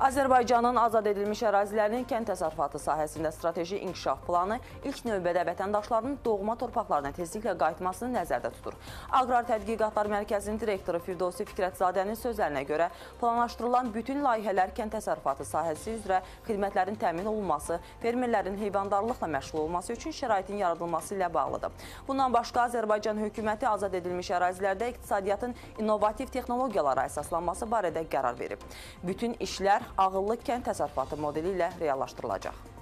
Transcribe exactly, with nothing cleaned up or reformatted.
Azərbaycanın azad edilmiş ərazilərinin kənd təsərrüfatı sahəsində strateji inkişaf planı ilk növbədə vətəndaşların doğma torpaqlarına tezliklə qayıtmasını nəzərdə tutur. Aqrar Tədqiqatlar Mərkəzinin direktoru Firdovsi Fikrətzadənin sözlərinə görə planlaşdırılan bütün layihələr kənd təsərrüfatı sahəsi üzrə xidmətlərin təmin olunması, fermerlərin heyvandarlıqla məşğul olması üçün şəraitin yaradılması ilə bağlıdır. Bundan başqa Azərbaycan hökuməti azad edilmiş ərazilərdə iqtisadiyyatın innovativ texnologiyalara əsaslanması barədə qərar verib. Bütün işlər ağıllı kənd təsərrüfatı modeli ilə reallaşdırılacaq.